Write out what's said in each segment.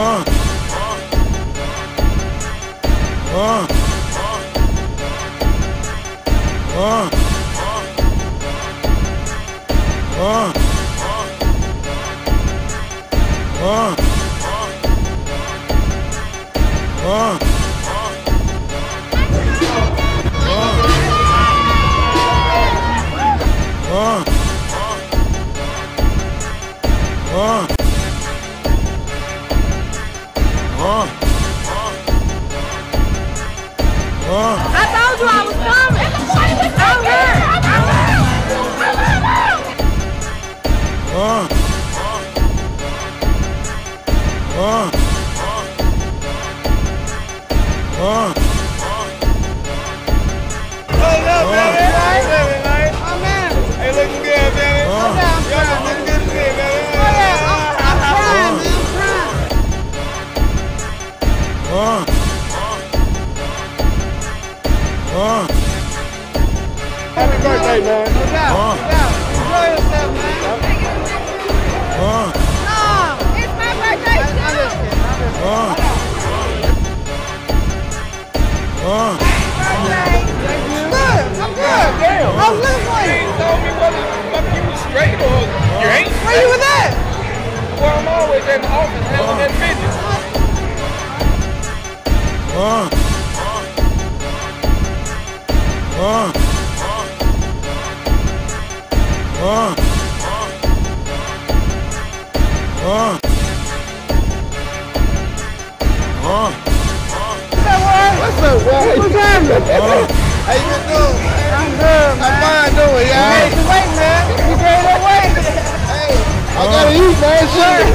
I told you I was coming. I'm here. Hey, looking good, man. Y'all looking good today, man. I'm trying, man. Happy birthday, man. No doubt. Enjoy yourself, man. No, it's my birthday too. I'm just kidding. I'm good. Damn. I was looking for You you. ain't told me whether you was straight or you ain't. Where you was at? Well, I'm always in the office handling that business. What's up, Wally? What's happening? How you been doing? I'm good, man. How fine doing, y'all? Hey, you wait, man. You gained that weight. Hey, I gotta eat, man.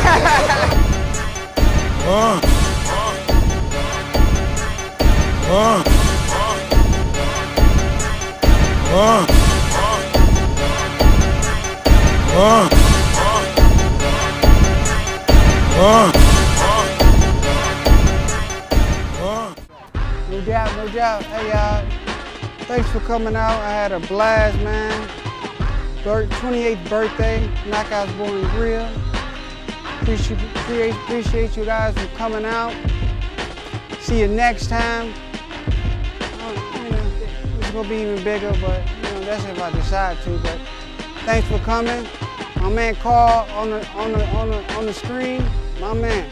No doubt. Hey, y'all. Thanks for coming out. I had a blast, man. 28th birthday, Knockouts Bar and Grill. Appreciate you guys for coming out. See you next time. It's gonna be even bigger, but that's if I decide to. But thanks for coming. My man Carl on the screen. My man.